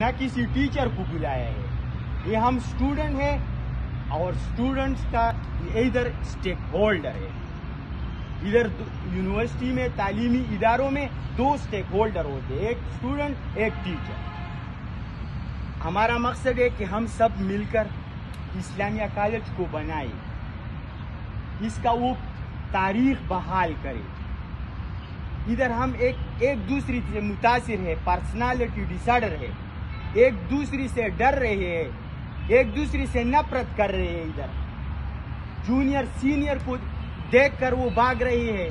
نہ کسی ٹیچر کو بلایا ہے. یہ ہم اسٹوڈنٹ ہیں اور اسٹوڈنٹس کا ادھر اسٹیک ہولڈر ہے. ادھر یونیورسٹی میں تعلیمی اداروں میں 2 اسٹیک ہولڈر ہوتے ہیں, ایک اسٹوڈنٹ ایک ٹیچر. ہمارا مقصد ہے کہ ہم سب مل کر اسلامیہ کالج کو بنائیں, اس کا وہ تاریخ بحال کرے. ادھر ہم ایک دوسری سے متاثر ہے, پرسنالٹی ڈس آرڈر ہے, ایک دوسری سے ڈر رہے ہیں, ایک دوسری سے نفرت کر رہے ہیں. ادھر جونیئر سینئر کو دیکھ کر وہ بھاگ رہے ہیں,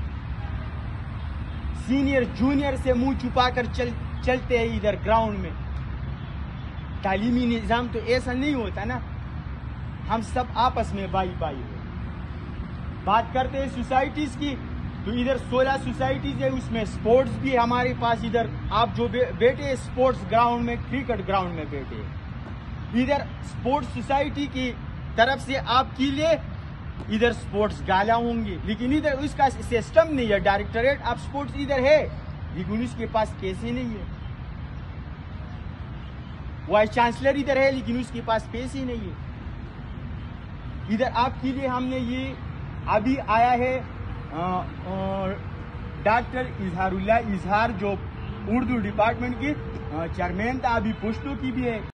سینئر جونیئر سے منہ چھپا کر چلتے ہیں ادھر گراؤنڈ میں. تعلیمی نظام تو ایسا نہیں ہوتا نا, ہم سب آپس میں بھائی بھائی ہیں. بات کرتے ہیں سوسائٹیز کی, تو ادھر 16 سوسائٹیز ہے, اس میں سپورٹس بھی ہمارے پاس. ادھر آپ جو بیٹھے سپورٹس گراؤنڈ میں, کرکٹ گراؤنڈ میں بیٹھے. ادھر سپورٹس سوسائٹی کی طرف سے آپ کے لیے ادھر سپورٹس گالا ہوں گے, لیکن ادھر اس کا سسٹم نہیں ہے. ڈائریکٹوریٹ آف سپورٹس ادھر ہے, لیکن اس کے پاس پیسے نہیں ہے. وائس چانسلر ادھر ہے, لیکن اس کے پاس پیسے نہیں ہے. ادھر آپ کے لیے ہم نے یہ ابھی آیا ہے ڈاکٹر اظہار اللہ اظہار, جو اردو ڈپارٹمنٹ کی چیئرمین تھا, ابھی پشتو کی بھی ہے.